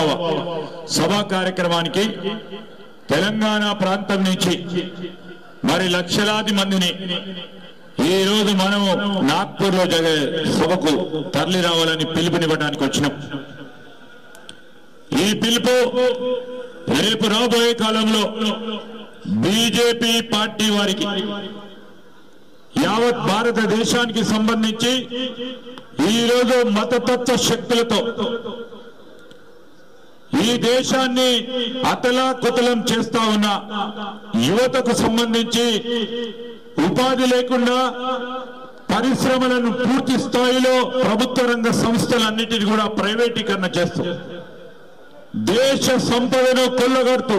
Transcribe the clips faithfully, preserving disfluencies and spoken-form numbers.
ఆవిర్భావ సభా కార్యక్రమానికి తెలంగాణ ప్రాంతం నుంచి మరి లక్షలాది మందిని ఈ రోజు మనము నాగ్పూర్ లో జరిగే సభకు తరలి రావాలని పిలుపునివ్వడానికి వచ్చినాం. ఈ పిలుపు రేపు రాబోయే కాలంలో బీజేపీ పార్టీ వారికి యావత్ భారతదేశానికి సంబంధించి ఈ రోజు మతతత్వ శక్తులతో ఈ దేశాన్ని అతలాకుతలం చేస్తా ఉన్న యువతకు సంబంధించి ఉపాధి లేకుండా పరిశ్రమలను పూర్తి స్థాయిలో ప్రభుత్వ రంగ సంస్థలన్నిటిని కూడా ప్రైవేటీకరణ చేస్తూ దేశ సంపదను కొల్లగొడుతూ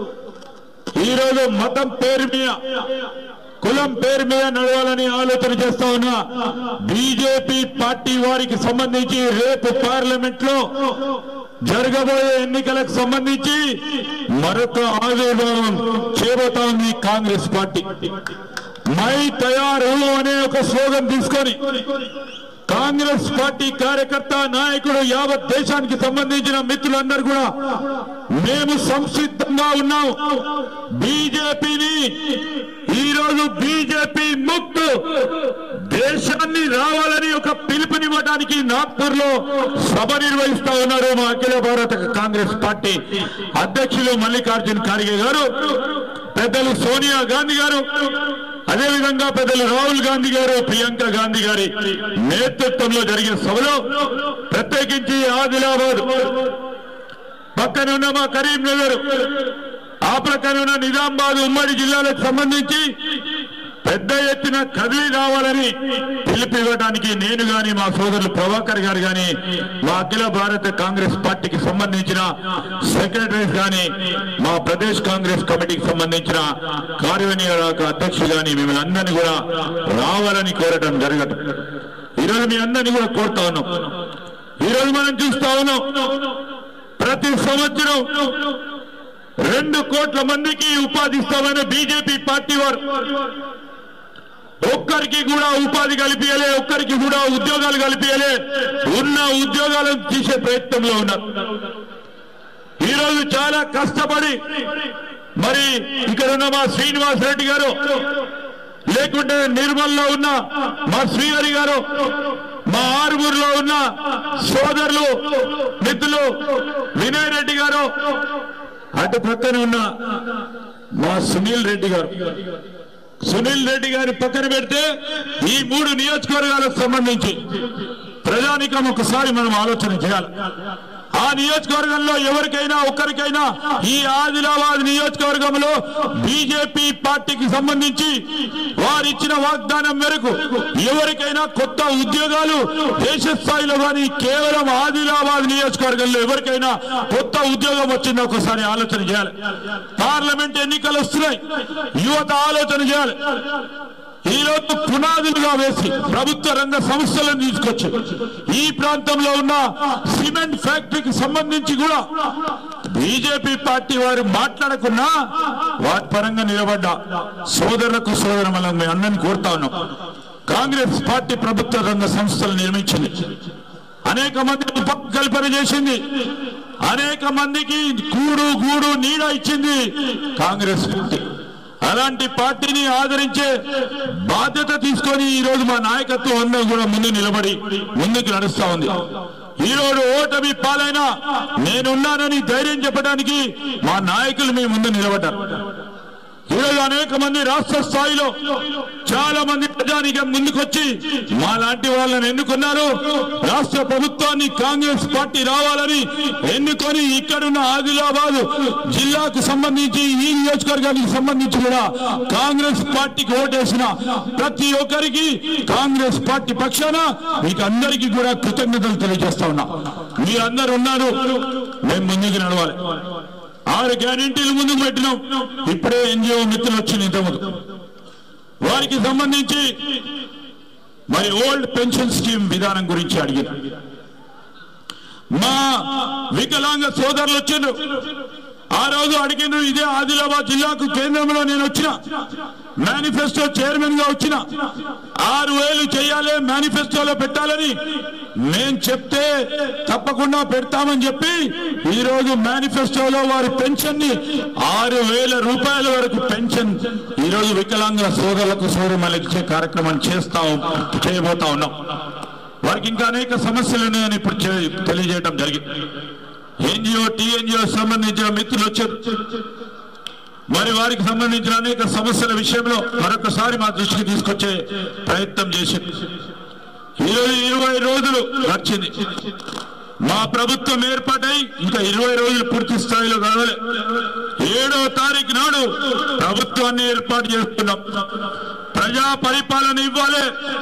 ఈరోజు మతం పేరు మీద కులం పేరు మీద నడవాలని ఆలోచన చేస్తా ఉన్న బీజేపీ పార్టీ వారికి సంబంధించి రేపు పార్లమెంట్ లో జరగబోయే ఎన్నికలకు సంబంధించి మరొక ఆవిర్భావం చేయబోతా ఉంది కాంగ్రెస్ పార్టీ. మై తయారు అనే ఒక స్లోగన్ తీసుకొని కాంగ్రెస్ పార్టీ కార్యకర్త నాయకుడు యావత్ దేశానికి సంబంధించిన మిత్రులందరూ కూడా మేము సంసిద్ధంగా ఉన్నాం. బీజేపీని ఈరోజు బీజేపీ ముక్త్ దేశాన్ని రావాలని ఒక పిలుపునివ్వడానికి నాగ్పూర్ లో సభ నిర్వహిస్తా ఉన్నారు మా అఖిల భారత కాంగ్రెస్ పార్టీ అధ్యక్షులు మల్లికార్జున్ ఖార్గే గారు, పెద్దలు సోనియా గాంధీ గారు, అదేవిధంగా పెద్దలు రాహుల్ గాంధీ గారు, ప్రియాంక గాంధీ గారి నేతృత్వంలో జరిగిన సభలో ప్రత్యేకించి ఆదిలాబాద్ పక్కన ఉన్న మా కరీంనగర్, ఆ ప్రక్కన ఉన్న నిజామాబాద్ ఉమ్మడి జిల్లాలకు సంబంధించి పెద్ద ఎత్తున కదిలి రావాలని పిలుపునివ్వడానికి నేను గాని మా సోదరులు ప్రభాకర్ గారు గాని మా అఖిల భారత కాంగ్రెస్ పార్టీకి సంబంధించిన సెక్రటరీస్ గాని మా ప్రదేశ్ కాంగ్రెస్ కమిటీకి సంబంధించిన కార్యనిర్వాహక అధ్యక్షులు గాని మిమ్మల్ని అందరినీ కూడా రావాలని కోరటం జరగదు. ఈరోజు మీ అందరినీ కూడా కోరుతా ఉన్నాం. ఈరోజు మనం చూస్తా ఉన్నాం ప్రతి సంవత్సరం రెండు కోట్ల మందికి ఉపాధి ఇస్తామని బీజేపీ పార్టీ వారు ఒక్కరికి కూడా ఉపాధి కల్పించలే, ఒక్కరికి కూడా ఉద్యోగాలు కల్పించలే, ఉన్న ఉద్యోగాలను తీసే ప్రయత్నంలో ఉన్నారు. ఈరోజు చాలా కష్టపడి మరి ఇక్కడ ఉన్న మా శ్రీనివాస్ రెడ్డి గారు, లేకుంటే నిర్మల్లో ఉన్న మా శ్రీహరి గారు, మా ఆరుగురులో ఉన్న సోదరులు మిత్రులు వినయ్ రెడ్డి గారు, అటు పక్కన ఉన్న మా సునీల్ రెడ్డి గారు, సునీల్ రెడ్డి గారి పక్కన పెడితే ఈ మూడు నియోజకవర్గాలకు సంబంధించి ప్రజానికం ఒకసారి మనం ఆలోచన చేయాలి. ఆ నియోజకవర్గంలో ఎవరికైనా ఒక్కరికైనా ఈ ఆదిలాబాద్ నియోజకవర్గంలో బీజేపీ పార్టీకి సంబంధించి వారిచ్చిన వాగ్దానం మేరకు ఎవరికైనా కొత్త ఉద్యోగాలు దేశ స్థాయిలో కానీ కేవలం ఆదిలాబాద్ నియోజకవర్గంలో ఎవరికైనా కొత్త ఉద్యోగం వచ్చిందో ఒకసారి ఆలోచన చేయాలి. పార్లమెంట్ ఎన్నికలు వస్తున్నాయి, యువత ఆలోచన చేయాలి. ఈ రోజు పునాదులుగా వేసి ప్రభుత్వ రంగ సంస్థలను తీసుకొచ్చి ఈ ప్రాంతంలో ఉన్న సిమెంట్ ఫ్యాక్టరీకి సంబంధించి కూడా బీజేపీ పార్టీ వారు మాట్లాడకున్నా వాటి పరంగా నిలబడ్డా సోదరులకు సోదరులను మేము అందరినీ కోరుతా ఉన్నాం. కాంగ్రెస్ పార్టీ ప్రభుత్వ రంగ సంస్థలు నిర్మించింది, అనేక మంది ఉపాధి కల్పన చేసింది, అనేక మందికి కూడు గూడు నీడ ఇచ్చింది కాంగ్రెస్ పార్టీ. అలాంటి పార్టీని ఆదరించే బాధ్యత తీసుకొని ఈ రోజు మా నాయకత్వం అందరూ కూడా ముందు నిలబడి ముందుకు నడుస్తా ఉంది. ఈ రోజు ఓటమి పాలైనా నేనున్నానని ధైర్యం చెప్పడానికి మా నాయకులు మీ ముందు నిలబడ్డారు. ఈరోజు అనేక మంది రాష్ట్ర స్థాయిలో చాలా మంది ప్రజానికం ముందుకొచ్చి మా లాంటి వాళ్ళని ఎన్నుకున్నారు. రాష్ట్ర ప్రభుత్వాన్ని కాంగ్రెస్ పార్టీ రావాలని ఎన్నుకొని ఇక్కడున్న ఆదిలాబాద్ జిల్లాకు సంబంధించి ఈ నియోజకవర్గానికి సంబంధించి కూడా కాంగ్రెస్ పార్టీకి ఓటేసిన ప్రతి ఒక్కరికి కాంగ్రెస్ పార్టీ పక్షాన మీకు అందరికీ కూడా కృతజ్ఞతలు తెలియజేస్తా ఉన్నా. మీరందరూ ఉన్నారు, మేము ముందుకు నడవాలి. ఆరు గ్యారెంటీలు ముందుకు పెట్టినాం. ఇప్పుడే ఎన్జిఓ మిత్రులు వచ్చింది ఇంతకుముందు, వారికి సంబంధించి మరి ఓల్డ్ పెన్షన్ స్కీమ్ విధానం గురించి అడిగారు. మా వికలాంగ సోదరులు వచ్చిండ్రు, ఆ రోజు అడిగిన ఇదే ఆదిలాబాద్ జిల్లాకు కేంద్రంలో నేను వచ్చిన మేనిఫెస్టో చైర్మన్ గా వచ్చిన ఆరు వేలు చేయాలి మేనిఫెస్టోలో పెట్టాలని మేం చెప్తే తప్పకుండా పెడతామని చెప్పి ఈ రోజు మేనిఫెస్టోలో వారి పెన్షన్ ని ఆరు వేల రూపాయల వరకు పెన్షన్ ఈ రోజు వికలాంగుల సోదరులకు సోదరులకు ఇచ్చే కార్యక్రమం చేస్తాం చేయబోతా ఉన్నాం. వారికి ఇంకా అనేక సమస్యలు ఉన్నాయని ఇప్పుడు తెలియజేయడం జరిగింది. ఎన్జిఓ టీఎన్జిఓ సంబంధించిన మిత్రులు వచ్చారు. మరి వారికి సంబంధించిన అనేక సమస్యల విషయంలో మరొకసారి మా దృష్టికి తీసుకొచ్చే ప్రయత్నం చేసింది. ఈరోజు ఇరవై రోజులు వచ్చింది. మా ప్రభుత్వం ఏర్పాటై ఇంకా ఇరవై రోజులు పూర్తి స్థాయిలో కావాలి. ఏడవ తారీఖు నాడు ప్రభుత్వాన్ని ఏర్పాటు చేస్తున్నాం. ప్రజా పరిపాలన ఇవ్వాలి.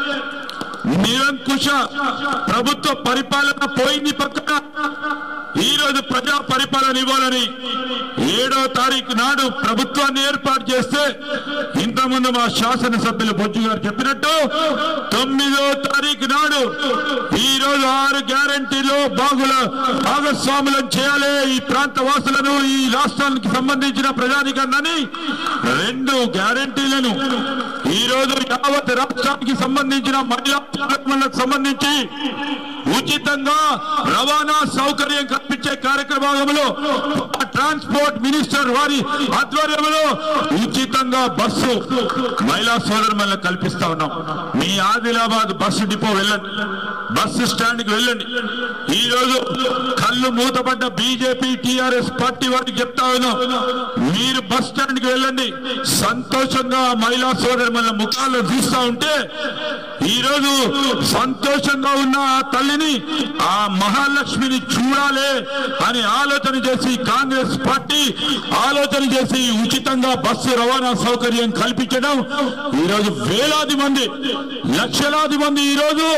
నిరంకుశ ప్రభుత్వ పరిపాలన పోయింది పక్కన. ఈ రోజు ప్రజా పరిపాలన ఇవ్వాలని ఏడో తారీఖు నాడు ప్రభుత్వాన్ని ఏర్పాటు చేస్తే ఇంతకుముందు మా శాసనసభ్యులు బొజ్జు గారు చెప్పినట్టు తొమ్మిదో తారీఖు నాడు ఈ రోజు ఆరు గ్యారంటీలో బాగుల భాగస్వాములను చేయాలి. ఈ ప్రాంత వాసులను, ఈ రాష్ట్రానికి సంబంధించిన ప్రజానికాన్ని రెండు గ్యారంటీలను ఈ రోజు యావత్ రాష్ట్రానికి సంబంధించిన మహిళా సంబంధించి ఉచితంగా రవాణా సౌకర్యం కల్పించే కార్యక్రమంలో ట్రాన్స్పోర్ట్ మినిస్టర్ వారి ఆధ్వర్యంలో ఉచితంగా బస్సు మహిళా సోదరులకు కల్పిస్తా ఉన్నాం. మీ ఆదిలాబాద్ బస్సు డిపో వెళ్ళండి, బస్సు స్టాండ్ కి వెళ్ళండి. ఈ రోజు కళ్ళు మూతపడ్డ బీజేపీ టీఆర్ఎస్ పార్టీ వారికి చెప్తా ఉన్నాం, మీరు బస్ స్టాండ్ కి వెళ్ళండి. సంతోషంగా మహిళా సోదరుల ముఖాల్లో చూస్తా ఉంటే ఈ రోజు సంతోషంగా ఉన్న ఆ తల్లిని, ఆ మహాలక్ష్మిని చూడాలి అని ఆలోచన చేసి కాంగ్రెస్ పార్టీ ఆలోచన చేసి ఉచితంగా బస్సు రవాణా సౌకర్యం కల్పించడం ఈ రోజు వేలాది మంది, లక్షలాది మంది ఈ రోజు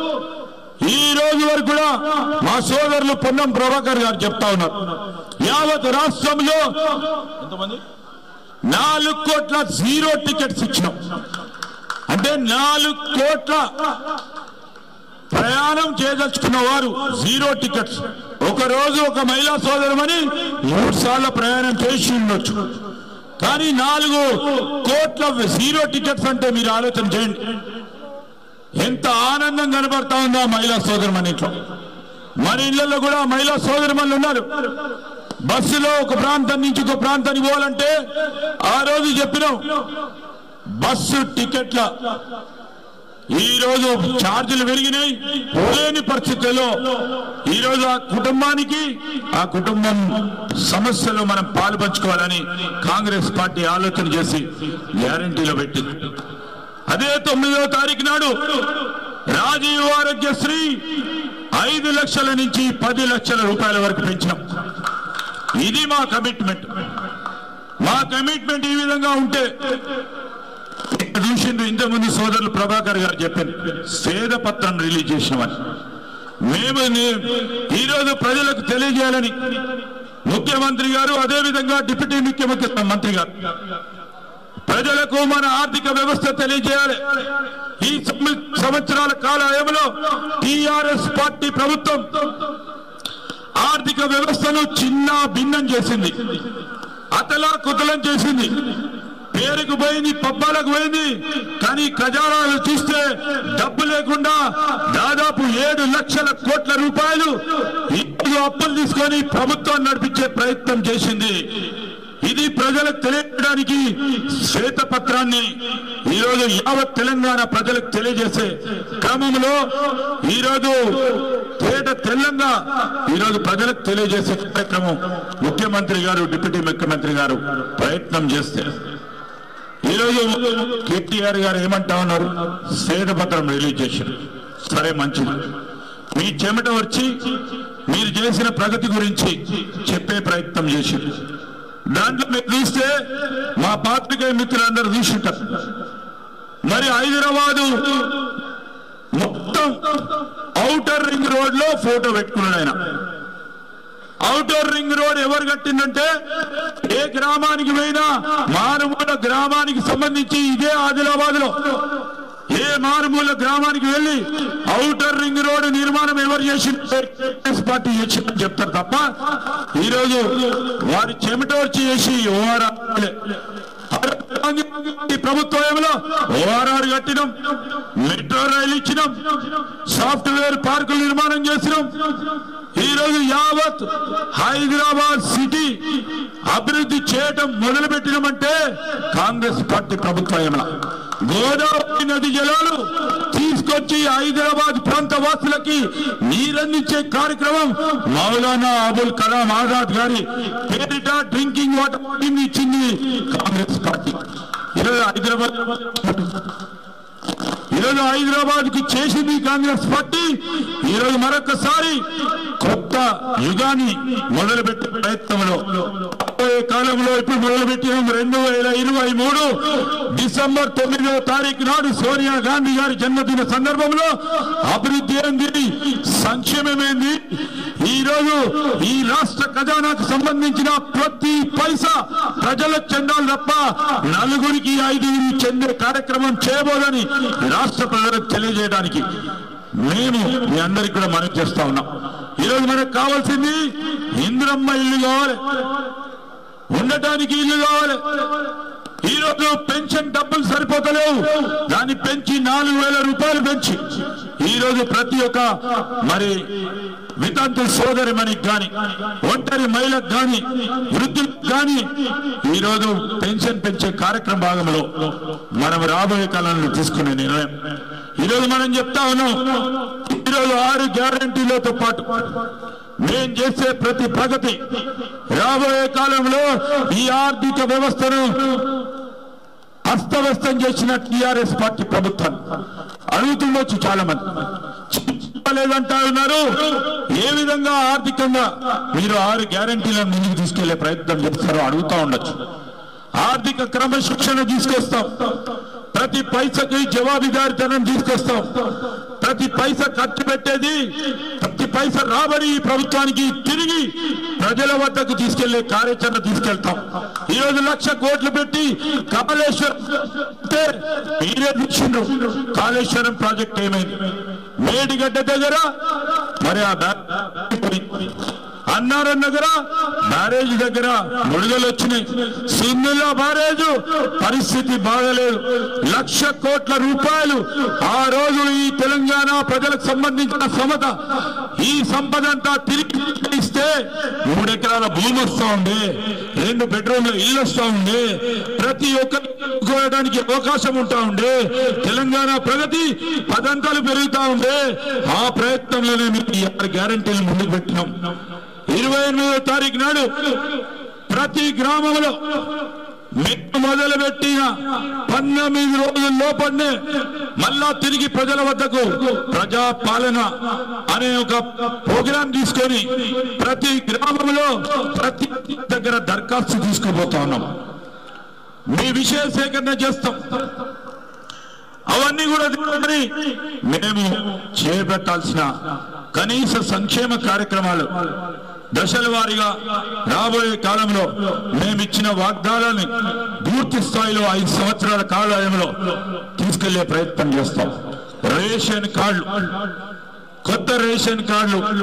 ఈ రోజు వరకు కూడా మా సోదరులు పొన్నం ప్రభాకర్ గారు చెప్తా ఉన్నారు, యావత్ రాష్ట్రంలో ఎంతమంది నాలుగు కోట్ల జీరో టికెట్స్ ఇచ్చినాం. అంటే నాలుగు కోట్ల ప్రయాణం చేయదలుచుకున్న వారు జీరో టికెట్స్, ఒక రోజు ఒక మహిళా సోదరుమని మూడు సార్లు ప్రయాణం చేసి ఉండొచ్చు. కానీ నాలుగు కోట్ల జీరో టికెట్స్ అంటే మీరు ఆలోచన చేయండి, ఎంత ఆనందం కనబడతా ఉందో మహిళా సోదరుమని ఇంట్లో. మన ఇళ్లలో కూడా మహిళా సోదరుమణులు ఉన్నారు. బస్సులో ఒక ప్రాంతం నుంచి ఒక ప్రాంతానికి పోవాలంటే ఆ రోజు చెప్పినాం బస్సు టికెట్ల ఈ రోజు ఛార్జీలు పెరిగినాయి. పోలేని పరిస్థితుల్లో ఈ రోజు ఆ కుటుంబానికి ఆ కుటుంబం సమస్యలో మనం పాలు పంచుకోవాలని కాంగ్రెస్ పార్టీ ఆలోచన చేసి గ్యారంటీలో పెట్టింది. అదే తొమ్మిదవ తారీఖు నాడు రాజీవ్ ఆరోగ్యశ్రీ ఐదు లక్షల నుంచి పది లక్షల రూపాయల వరకు పెంచినాం. ఇది మా కమిట్మెంట్. మా కమిట్మెంట్ ఈ విధంగా ఉంటే చూసిండు ఇంతకుముందు సోదరులు ప్రభాకర్ గారు చెప్పారు, స్వేద పత్రం రిలీజ్ చేసినామని. మేము ఈరోజు ప్రజలకు తెలియజేయాలని ముఖ్యమంత్రి గారు, అదేవిధంగా డిప్యూటీ ముఖ్యమంత్రి మంత్రి గారు ప్రజలకు మన ఆర్థిక వ్యవస్థ తెలియజేయాలి. ఈ సంవత్సరాల కాలంలో టీఆర్ఎస్ పార్టీ ప్రభుత్వం ఆర్థిక వ్యవస్థను చిన్న భిన్నం చేసింది, అతలా కుతలం చేసింది, పేరుకు పోయింది, పబ్బాలకు పోయింది. కానీ ఖజానాలు చూస్తే డబ్బు లేకుండా దాదాపు ఏడు లక్షల కోట్ల రూపాయలు ఇప్పుడు అప్పులు తీసుకొని ప్రభుత్వం నడిపించే ప్రయత్నం చేసింది. ఇది ప్రజలకు తెలియడానికి శ్వేతపత్రాన్ని ఈరోజు యావత్ తెలంగాణ ప్రజలకు తెలియజేసే క్రమంలో ఈరోజు తేట తెల్లంగా ఈరోజు ప్రజలకు తెలియజేసే కార్యక్రమం ముఖ్యమంత్రి గారు, డిప్యూటీ ముఖ్యమంత్రి గారు ప్రయత్నం చేస్తే ఈరోజు కేటీఆర్ గారు ఏమంటా ఉన్నారు, శ్వేతపత్రం రిలీజ్ చేశారు. సరే, మంచిది. మీ చెమట వచ్చి మీరు చేసిన ప్రగతి గురించి చెప్పే ప్రయత్నం చేశారు. దాంట్లో మీరు చూస్తే మా పాత్రికేయ మిత్రులందరూ చూసింటారు. మరి హైదరాబాదు మొత్తం ఔటర్ రింగ్ రోడ్ లో ఫోటో పెట్టుకున్నాడు ఆయన. ఔటర్ రింగ్ రోడ్ ఎవరు కట్టిందంటే ఏ గ్రామానికి పోయినా మారుమూల గ్రామానికి సంబంధించి ఇదే ఆదిలాబాద్ లో ఏ మారుమూల గ్రామానికి వెళ్ళి ఔటర్ రింగ్ రోడ్ నిర్మాణం ఎవరు చేసి పార్టీ చేసిందని చెప్తారు తప్ప ఈరోజు వారి చెమట వచ్చి చేసి ప్రభుత్వంలో ఓఆర్ఆర్ కట్టినాం, మెట్రో రైలు ఇచ్చినాం, సాఫ్ట్వేర్ పార్కులు నిర్మాణం చేసినాం. ఈ రోజు యావత్ హైదరాబాద్ సిటీ అభివృద్ధి చేయటం మొదలు పెట్టినామంటే కాంగ్రెస్ పార్టీ ప్రభుత్వంలో గోదావరి నది జలాలు తీసుకొచ్చి హైదరాబాద్ ప్రాంత వాసులకి నీరందించే కార్యక్రమం మౌలానా అబుల్ కలాం ఆజాద్ గారి పేరిట డ్రింకింగ్ వాటర్ ఇచ్చింది కాంగ్రెస్ పార్టీ. ఈరోజు హైదరాబాద్ ఈరోజు హైదరాబాద్ కి చేసింది కాంగ్రెస్ పార్టీ. ఈరోజు మరొకసారి కొత్త యుగాన్ని మొదలుపెట్టే ప్రయత్నంలో కాలంలో ఇప్పుడు మొదలుపెట్టిన రెండు వేల ఇరవై మూడు డిసెంబర్ తొమ్మిదవ తారీఖు నాడు సోనియా గాంధీ గారి జన్మదిన సందర్భంలో అభివృద్ధి ఏంది, సంక్షేమమేంది, ఈ రోజు ఈ రాష్ట్ర ఖజానాకు సంబంధించిన ప్రతి పైసా ప్రజలకు చెందాలి తప్ప నలుగురికి ఐదుగురికి చెందే కార్యక్రమం చేయబోదని రాష్ట్ర ప్రజలకు తెలియజేయడానికి మేము మీ అందరికి కూడా మనవి చేస్తా ఉన్నాం. ఈరోజు మనకు కావాల్సింది ఇందిరమ్మ ఇల్లు కావాలి, ఉండటానికి ఇల్లు కావాలి. ఈ రోజు పెన్షన్ డబ్బులు సరిపోతలేవు, దాన్ని పెంచి నాలుగు వేల రూపాయలు పెంచి ఈ రోజు ప్రతి ఒక్క మరి వితంతు సోదరి మనకి కానీ ఒంటరి మహిళకు కానీ వృద్ధులకు కానీ ఈ రోజు పెన్షన్ పెంచే కార్యక్రమ భాగంలో మనం రాబోయే కాలంలో తీసుకునే నిర్ణయం. ఈరోజు మనం చెప్తా ఉన్నాం, ఈరోజు ఆరు గ్యారంటీలతో పాటు మేం చేసే ప్రతి ప్రగతి రాబోయే కాలంలో ఈ ఆర్థిక వ్యవస్థను అస్తవ్యస్తం చేసిన టీఆర్ఎస్ పార్టీ ప్రభుత్వం అడుగుతుండొచ్చు చాలా మంది, లేదంటా ఉన్నారు. ఏ విధంగా ఆర్థికంగా మీరు ఆరు గ్యారంటీలను ముందుకు తీసుకెళ్లే ప్రయత్నం చేస్తారో అడుగుతా ఉండొచ్చు. ఆర్థిక క్రమశిక్షణ తీసుకొస్తాం, ప్రతి పైసకి జవాబుదారీతనం తీసుకొస్తాం, ప్రతి పైస ఖర్చు పెట్టేది ప్రతి పైస రాబడి ఈ ప్రభుత్వానికి తిరిగి ప్రజల వద్దకు తీసుకెళ్లే కార్యాచరణ తీసుకెళ్తాం. ఈ రోజు లక్ష కోట్లు పెట్టి కాళేశ్వరం మీరే చూసిండ్రు, కాళేశ్వరం ప్రాజెక్ట్ ఏమైంది? మేడిగడ్డ దగ్గర మరి ఆ అన్నారం దగ్గర బ్యారేజ్ దగ్గర ముడుదలు వచ్చినాయి. సింధుల బ్యారేజ్ పరిస్థితి బాగలేదు. లక్ష కోట్ల రూపాయలు ఆ రోజు ఈ తెలంగాణ ప్రజలకు సంబంధించిన సమత ఈ సంపద అంతా తిరిగి ఇస్తే మూడెకరాల భూమి వస్తూ ఉంది, రెండు బెడ్రూమ్ల ఇల్లు వస్తూ ఉంది, ప్రతి ఒక్కరికి అవకాశం ఉంటా ఉండే, తెలంగాణ ప్రగతి పదంతాలు పెరుగుతా ఉండే. ఆ ప్రయత్నంలోనే మీకు ఈ ఆరు గ్యారంటీలు ముందుకు పెట్టినాం. ఇరవై ఎనిమిదో తారీఖు నాడు ప్రతి గ్రామంలో మేము మొదలుపెట్టిన పంతొమ్మిది రోజుల లోపలనే మళ్ళా తిరిగి ప్రజల వద్దకు ప్రజా పాలన అనే ఒక ప్రోగ్రాం తీసుకొని ప్రతి గ్రామంలో ప్రతి దగ్గర దరఖాస్తు తీసుకుపోతా ఉన్నాం. మీ విషయ సేకరణ చేస్తాం. అవన్నీ కూడా మేము చేపట్టాల్సిన కనీస సంక్షేమ కార్యక్రమాలు దశల వారీగా రాబోయే కాలంలో మేమిచ్చిన వాగ్దానాన్ని పూర్తి స్థాయిలో ఐదు సంవత్సరాల కాలంలో తీసుకెళ్లే ప్రయత్నం చేస్తాం. రేషన్ కార్డులు, కొత్త రేషన్ కార్డులు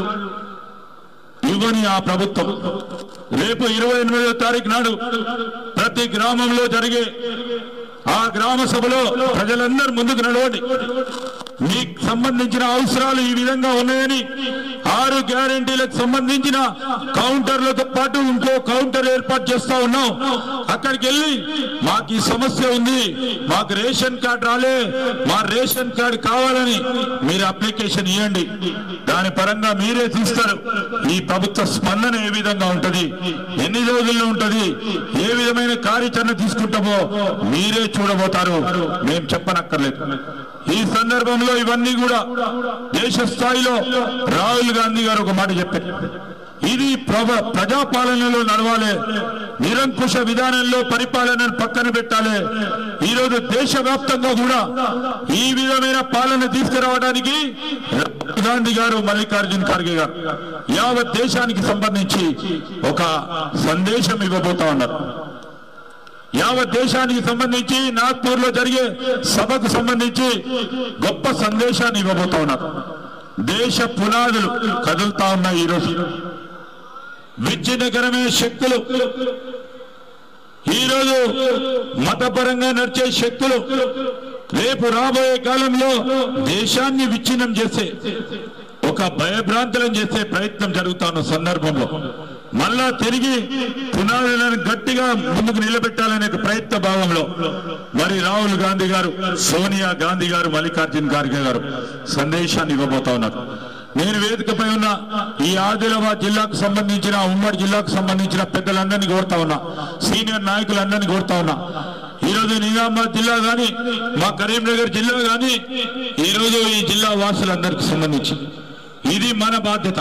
ఇవ్వని ఆ ప్రభుత్వం రేపు ఇరవై ఎనిమిదో తారీఖు నాడు ప్రతి గ్రామంలో జరిగే ఆ గ్రామ సభలో ప్రజలందరూ ముందుకు నడవండి. మీకు సంబంధించిన అవసరాలు ఈ విధంగా ఉన్నాయని ఆరు గ్యారంటీలకు సంబంధించిన కౌంటర్లతో పాటు ఇంకో కౌంటర్ ఏర్పాటు చేస్తా ఉన్నాం. అక్కడికి వెళ్ళి మాకు ఈ సమస్య ఉంది, మాకు రేషన్ కార్డు రాలే, మా రేషన్ కార్డు కావాలని మీరు అప్లికేషన్ ఇవ్వండి. దాని పరంగా మీరే తీస్తారు. ఈ ప్రభుత్వ స్పందన ఏ విధంగా ఉంటది, ఎన్ని రోజుల్లో ఉంటది, ఏ విధమైన కార్యాచరణ తీసుకుంటామో మీరే చూడబోతారు, మేము చెప్పనక్కర్లేదు. ఈ సందర్భంలో ఇవన్నీ కూడా దేశ స్థాయిలో రాహుల్ గాంధీ గారు ఒక మాట చెప్పారు, ఇది ప్రజాపాలనలో నడవాలి, నిరంకుశ విధానంలో పరిపాలనను పక్కన పెట్టాలి. ఈరోజు దేశవ్యాప్తంగా కూడా ఈ విధమైన పాలన తీసుకురావడానికి రాహుల్ గాంధీ గారు, మల్లికార్జున్ ఖర్గే గారు యావత్ దేశానికి సంబంధించి ఒక సందేశం ఇవ్వబోతా ఉన్నారు. యావత్ దేశానికి సంబంధించి నాగ్పూర్ లో జరిగే సభకు సంబంధించి గొప్ప సందేశాన్ని ఇవ్వబోతా ఉన్నారు. దేశ పునాదులు కదులుతా ఉన్నాయి. ఈరోజు విజయనగరమే శక్తులు ఈ రోజు మతపరంగా నడిచే శక్తులు రేపు రాబోయే కాలంలో దేశాన్ని విచ్ఛిన్నం చేసే ఒక భయభ్రాంతులను చేసే ప్రయత్నం జరుగుతున్న సందర్భంలో మళ్ళా తిరిగి పునాదులను గట్టిగా ముందుకు నిలబెట్టాలనే ప్రయత్న భావంలో మరి రాహుల్ గాంధీ గారు, సోనియా గాంధీ గారు, మల్లికార్జున్ ఖార్గే గారు సందేశాన్ని ఇవ్వబోతా ఉన్నారు. నేను వేదికపై ఉన్న ఈ ఆదిలాబాద్ జిల్లాకు సంబంధించిన ఉమ్మడి జిల్లాకు సంబంధించిన పెద్దలందరినీ కోరుతా ఉన్నా, సీనియర్ నాయకులందరినీ కోరుతా ఉన్నా. ఈ రోజు నిజామాబాద్ జిల్లా గాని, మా కరీంనగర్ జిల్లా గాని, ఈ రోజు ఈ జిల్లా వాసులందరికీ సంబంధించి ఇది మన బాధ్యత.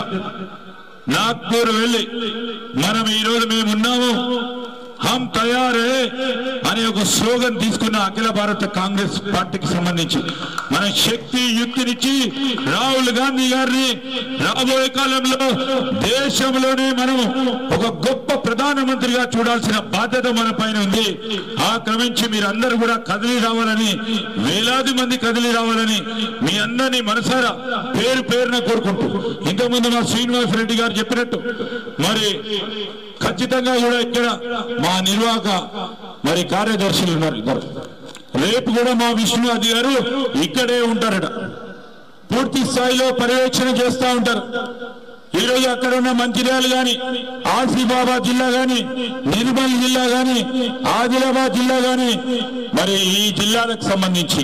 నాగ్పూర్ వెళ్ళి మనం ఈ రోజు మేము ఉన్నాము, హమ్ తయారే అనే ఒక స్లోగన్ తీసుకున్న అఖిల భారత కాంగ్రెస్ పార్టీకి సంబంధించి మన శక్తి యుక్తినిచ్చి రాహుల్ గాంధీ గారిని రాబోయే కాలంలో దేశంలోనే మనం ఒక గొప్ప ప్రధానమంత్రిగా చూడాల్సిన బాధ్యత మన పైన ఉంది. ఆ క్రమించి మీరందరూ కూడా కదిలి రావాలని, వేలాది మంది కదిలి రావాలని మీ అందరినీ మనసారా పేరు పేరున కోరుకుంటూ, ఇంతకుముందు మా శ్రీనివాస్ రెడ్డి గారు చెప్పినట్టు మరి ఖచ్చితంగా కూడా ఇక్కడ మా నిర్వాహక మరి కార్యదర్శులు ఉన్నారు ఇద్దరు. రేపు కూడా మా విష్ణు అధి గారు ఇక్కడే ఉంటారట, పూర్తి స్థాయిలో పర్యవేక్షణ చేస్తూ ఉంటారు. ఈ రోజు అక్కడ ఉన్న మంచిర్యాల గాని, ఆసిఫాబాద్ జిల్లా గాని, నిర్మల్ జిల్లా గాని, ఆదిలాబాద్ జిల్లా గాని, మరి ఈ జిల్లాలకు సంబంధించి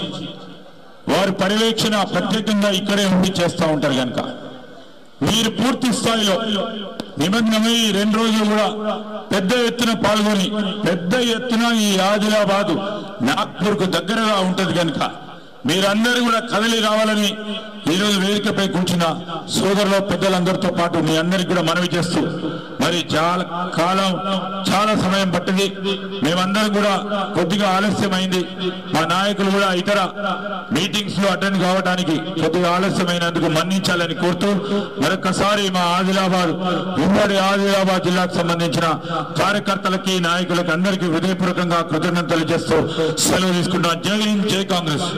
వారు పర్యవేక్షణ ప్రత్యేకంగా ఇక్కడే ఉండి చేస్తూ ఉంటారు. కనుక మీరు పూర్తి స్థాయిలో నిమగ్నమై రెండు రోజులు కూడా పెద్ద ఎత్తున పాల్గొని పెద్ద ఎత్తున ఈ ఆదిలాబాద్ నాగ్పూర్ కు దగ్గరగా ఉంటది కనుక మీరందరూ కూడా కదిలి రావాలని ఈరోజు వేదికపై కూర్చున్న సోదరుల పెద్దలందరితో పాటు మీ అందరికి కూడా మనవి చేస్తూ, మరి చాలా కాలం చాలా సమయం పట్టింది, మేమందరం కూడా కొద్దిగా ఆలస్యమైంది. మా నాయకులు కూడా ఇతర మీటింగ్స్ లో అటెండ్ కావడానికి కొద్దిగా ఆలస్యమైనందుకు మన్నించాలని కోరుతూ మరొకసారి మా ఆదిలాబాద్ ఉమ్మడి ఆదిలాబాద్ జిల్లాకు సంబంధించిన కార్యకర్తలకి, నాయకులకి అందరికీ హృదయపూర్వకంగా కృతజ్ఞతలు చేస్తూ సెలవు తీసుకుంటున్నాం. జై హింద్, జై కాంగ్రెస్.